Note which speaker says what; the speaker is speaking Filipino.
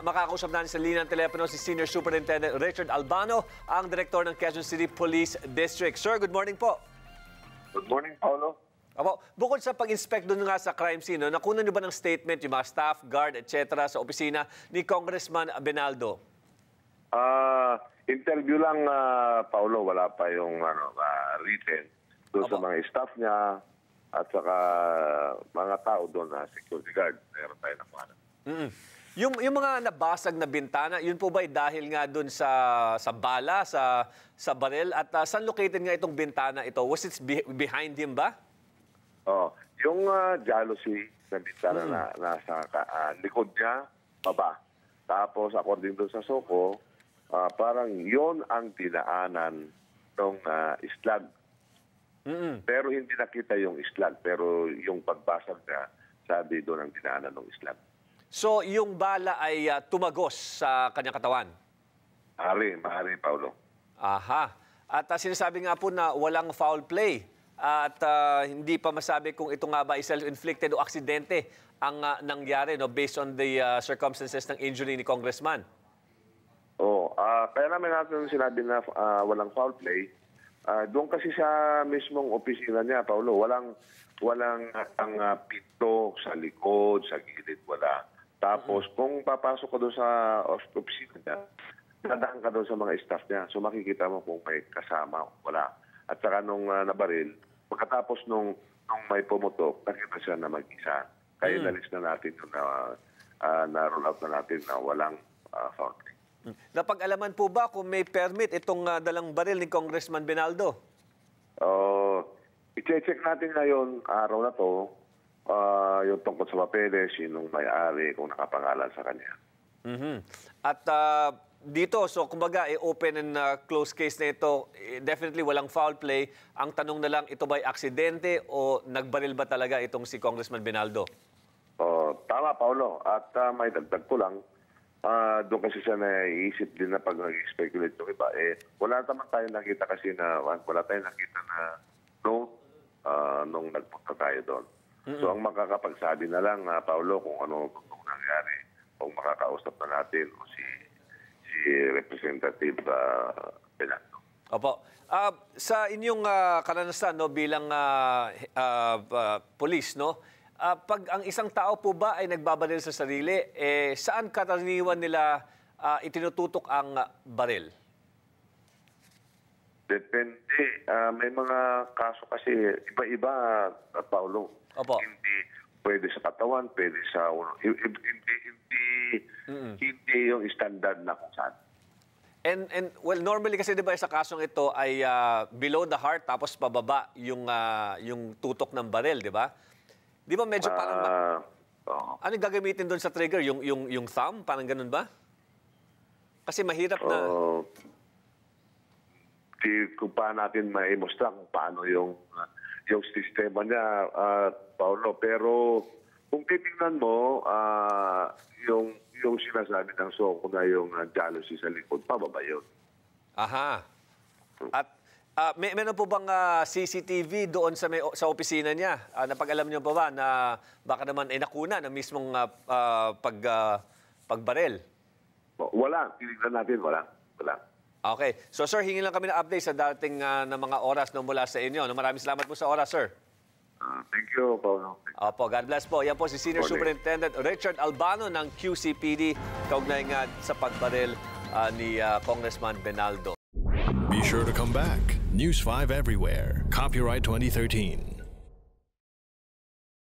Speaker 1: makakausap natin sa linya ng telepono si Senior Superintendent Richard Albano, ang Direktor ng Quezon City Police District. Sir, good morning po.
Speaker 2: Good morning, Paolo.
Speaker 1: Opo, bukod sa pag-inspect doon nga sa crime scene, nakunan niyo ba ng statement yung mga staff, guard, etc. sa opisina ni Congressman Benaldo?
Speaker 2: Interview lang, Paolo. Wala pa yung written doon sa mga staff niya at saka mga tao doon na security guard. Meron tayo na mga.
Speaker 1: Yung mga nabasag na bintana, yun po ba dahil nga doon sa bala, sa baril? At saan located nga itong bintana ito? Was it behind him ba?
Speaker 2: Yung jealousy na bintana na nasa likod niya, baba. Tapos according doon sa Soko, parang yon ang dinaanan ng islag. Pero hindi nakita yung islag, pero yung pagbasag niya, sabi doon ang dinaanan ng islag.
Speaker 1: So, yung bala ay tumagos sa kanyang katawan?
Speaker 2: Maaari, Paolo.
Speaker 1: Aha. At sinasabi nga po na walang foul play. At hindi pa masabi kung ito nga ba ay self-inflicted o aksidente ang nangyari, no, based on the circumstances ng injury ni Congressman.
Speaker 2: Kaya namin natin sinabi na walang foul play. Doon kasi sa mismong opisina niya, Paolo, walang ang pinto sa likod, sa gilid, wala. Tapos, kung papasok ka doon sa opisina niya, dadaan ka doon sa mga staff niya. So, makikita mo kung may kasama o wala. At saka nung nabaril, pagkatapos nung may pumutok, nakita siya na mag-isa. Kaya nalis na natin yung na-roll out na natin na walang foul play.
Speaker 1: Napag-alaman po ba kung may permit itong dalang baril ni Congressman Benaldo?
Speaker 2: I-check natin ngayon, araw na to, yung tungkol sa papeles, sinong may-ari, kung nakapangalan sa kanya.
Speaker 1: At dito, so kumbaga, open and close case na ito, definitely walang foul play. Ang tanong na lang, ito ba'y aksidente o nagbaril ba talaga itong si Congressman Benaldo?
Speaker 2: Tama, Paolo. At may dagdag ko lang, doon kasi siya naiisip din na pag nag-speculate yung iba, wala naman tayong nakita kasi na, wala tayong nakita na note nung nagpunta tayo doon. So, ang makakapagsabi na lang, Paolo, kung ano kung nangyari, kung makakausap na natin o si Representative Benaldo.
Speaker 1: Opo. Sa inyong karanasan, no, bilang police, no, pag ang isang tao po ba ay nagbabaril sa sarili, saan karaniwan nila itinututok ang baril? Depende.
Speaker 2: May mga kaso kasi iba-iba, Paolo.
Speaker 1: Opo.
Speaker 2: Hindi pwede sa katawan, pwede sa hindi yung standard na kung saan.
Speaker 1: And well, normally kasi 'di ba sa kasong ito ay below the heart tapos pababa yung tutok ng baril, 'di ba? 'Di ba medyo parang ano gagamitin doon sa trigger, yung thumb, parang ganun ba? Kasi mahirap na
Speaker 2: kung paano natin ma-imustra kung paano yung sistema niya, Paolo. Pero kung titingnan mo, yung sinasabi ng Soko na yung jealousy sa likod, pababa yun.
Speaker 1: Aha. At meron po bang CCTV doon sa opisina niya? Napag-alam niyo pa ba na baka naman ay nakuna ng mismong pagbaril?
Speaker 2: Wala. Tinignan natin, wala.
Speaker 1: Okay. So, sir, hingin lang kami na update sa dating na mga oras mula sa inyo. Maraming salamat po sa oras, sir.
Speaker 2: Thank you, Paolo.
Speaker 1: Opo, God bless po. Yan po si Senior Superintendent Richard Albano ng QCPD, kaugnay nga sa pagbaril ni Congressman Benaldo.
Speaker 3: Be sure to come back. News 5 everywhere. Copyright 2013.